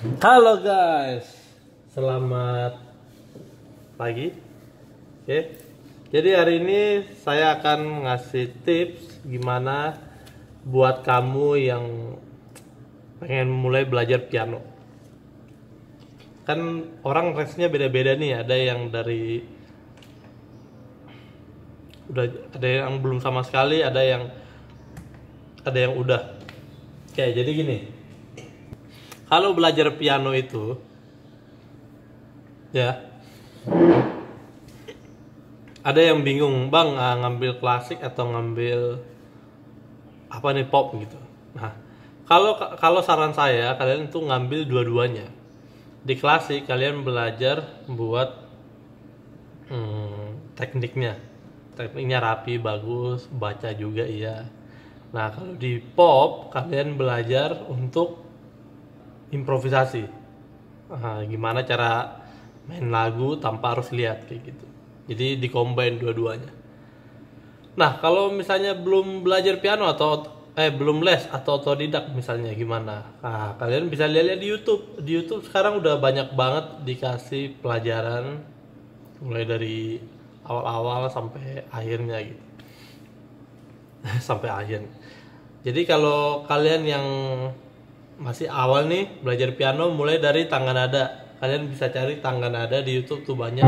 Halo guys, selamat pagi. Oke, jadi hari ini saya akan ngasih tips gimana buat kamu yang pengen mulai belajar piano. Kan orang range-nya beda-beda nih, ada yang ada yang belum sama sekali, ada yang udah. Oke, jadi gini. Kalau belajar piano itu ya ada yang bingung, Bang, ngambil klasik atau ngambil apa nih, pop gitu. Nah, kalau saran saya kalian tuh ngambil dua-duanya. Di klasik kalian belajar buat tekniknya rapi, bagus, baca juga iya. Nah, kalau di pop kalian belajar untuk improvisasi. Gimana cara main lagu tanpa harus lihat kayak gitu. Jadi di-combine dua-duanya. Nah, kalau misalnya belum belajar piano atau belum les atau otodidak misalnya gimana? Nah, kalian bisa lihat di YouTube. Di YouTube sekarang udah banyak banget dikasih pelajaran mulai dari awal-awal sampai akhirnya gitu. Sampai akhir. Jadi kalau kalian yang masih awal nih belajar piano, mulai dari tangga nada. Kalian bisa cari tangga nada di YouTube tuh banyak.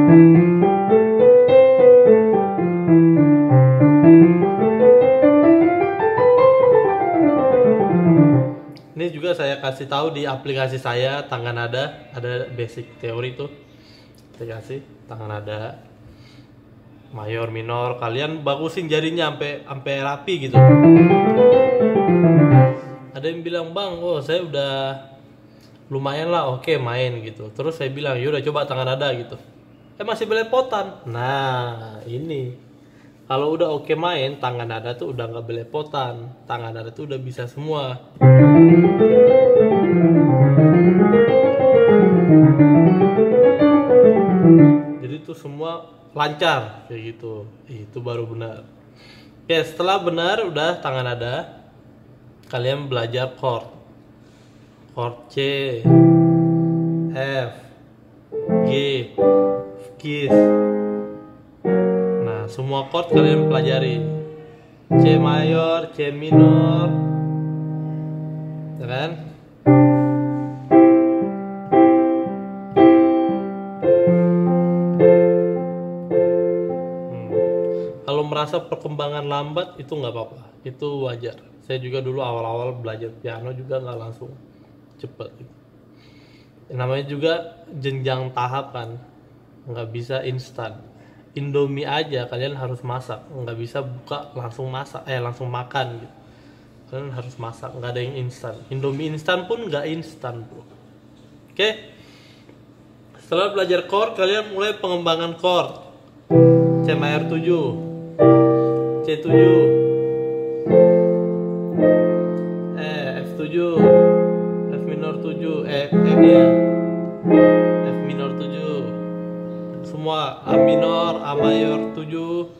Ini juga saya kasih tahu di aplikasi saya, tangga nada, ada basic teori tuh. Saya kasih tangga nada mayor, minor, kalian bagusin jarinya sampai rapi gitu. Ada yang bilang, Bang, oh saya udah lumayan lah, oke main gitu. Terus saya bilang, yaudah coba tangan nada gitu. Masih belepotan. Nah ini, kalau udah oke main, tangan nada tuh udah nggak belepotan. Tangan nada tuh udah bisa semua. Jadi tuh semua lancar kayak gitu. Itu baru benar. Oke, setelah benar udah tangan nada, kalian belajar chord C, F, G, keys. Nah, semua chord kalian pelajari. C mayor, C minor, ya kan? Kalau merasa perkembangan lambat itu nggak apa-apa, itu wajar. Saya juga dulu awal-awal belajar piano juga nggak langsung cepet gitu. Namanya juga jenjang tahap kan, nggak bisa instan. Indomie aja kalian harus masak, nggak bisa buka langsung masak, langsung makan gitu. Kalian harus masak, nggak ada yang instan. Indomie instan pun nggak instan, bro. Oke. Setelah belajar chord, kalian mulai pengembangan chord. C mayor 7, C7, F7, F minor 7, F minor 7, semua A minor, A mayor 7,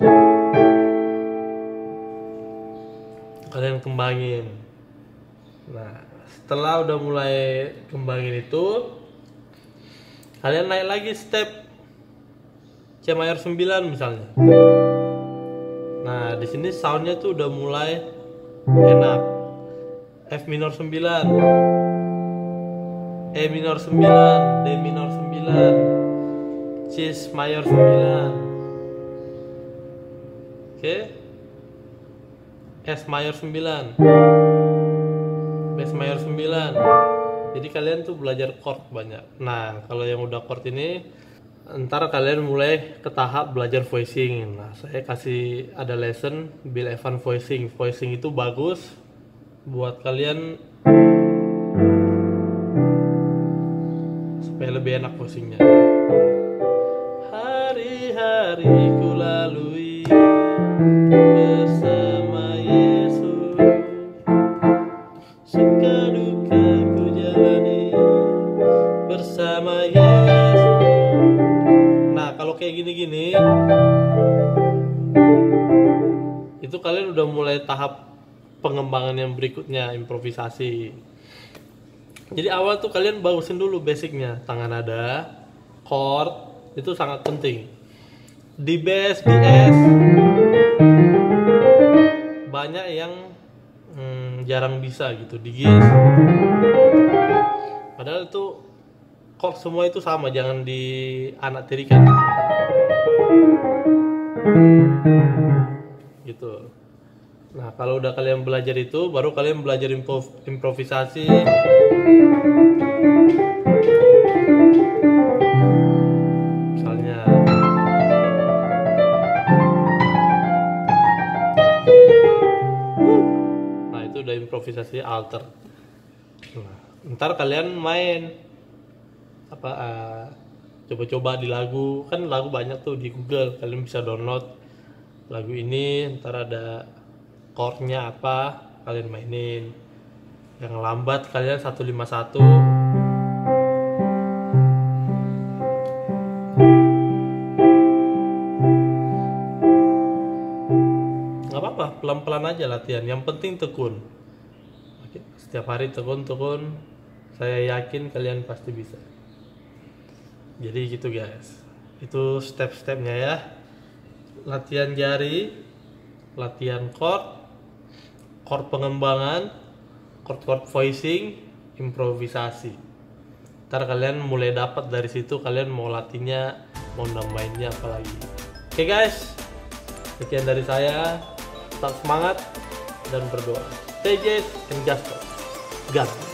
kalian kembangin. Nah, setelah udah mulai kembangin itu, kalian naik lagi step C mayor 9 misalnya. Nah, di sini soundnya tuh udah mulai enak. F minor 9, E minor 9, D minor 9, C mayor 9. Oke. S mayor 9, Bass mayor 9. Jadi kalian tuh belajar chord banyak. Nah, kalau yang udah chord ini, ntar kalian mulai ke tahap belajar voicing. Nah, saya kasih ada lesson Bill Evans voicing. Voicing itu bagus buat kalian supaya lebih enak voicingnya. Hari-hari ku lalui bersama Yesus, suka duka ku jalani bersama Yesus. Nah, kalau kayak gini-gini, itu kalian udah mulai tahap pengembangan yang berikutnya, improvisasi. Jadi awal tuh kalian bagusin dulu basicnya, tangan nada, chord, itu sangat penting. Di bass, di S, banyak yang jarang bisa gitu, di gis. Padahal itu chord semua itu sama, jangan di anak tirikan. Gitu. Nah, kalau udah kalian belajar itu, baru kalian belajar improvisasi. Misalnya nah, itu udah improvisasi alter. Nah, ntar kalian main apa coba-coba di lagu, kan lagu banyak tuh di Google, kalian bisa download lagu ini, ntar ada chordnya apa, kalian mainin. Yang lambat kalian 151. Nggak apa-apa, pelan-pelan aja latihan, yang penting tekun. Setiap hari tekun, saya yakin kalian pasti bisa. Jadi gitu guys, itu step-stepnya ya. Latihan jari, latihan chord pengembangan, chord voicing, improvisasi. Ntar kalian mulai dapat dari situ, kalian mau latihnya, mau nambahinnya apa lagi. Oke guys, sekian dari saya. Tetap semangat dan berdoa. Stay safe and just God.